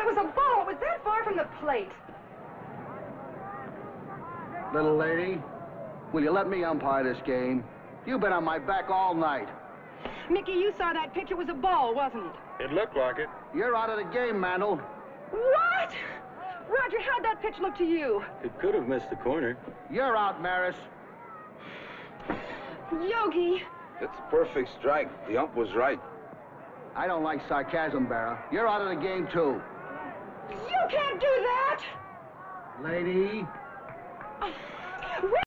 was a ball. It was that far from the plate. Little lady, will you let me umpire this game? You've been on my back all night. Mickey, you saw that pitch. It was a ball, wasn't it? It looked like it. You're out of the game, Mandel. What? Roger, how'd that pitch look to you? It could have missed the corner. You're out, Maris. Yogi. It's a perfect strike. The ump was right. I don't like sarcasm, Barra. You're out of the game, too. You can't do that! Lady.